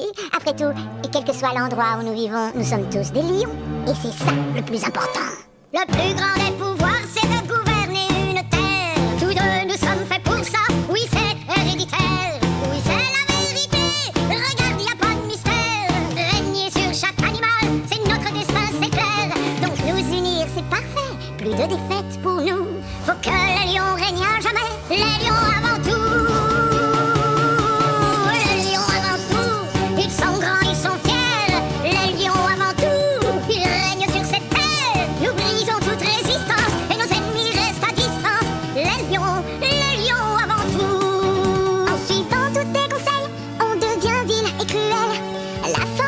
Oui, après tout, et quel que soit l'endroit où nous vivons, nous sommes tous des lions. Et c'est ça le plus important. Le plus grand des pouvoirs, c'est de gouverner une terre. Tous deux, nous sommes faits pour ça. Oui, c'est héréditaire. Oui, c'est la vérité. Regarde, y a pas de mystère. Régner sur chaque animal, c'est notre destin, c'est clair. Donc nous unir, c'est parfait. Plus de défaites pour nous. Faut que les lions règnent à jamais. Les lions avant tout. La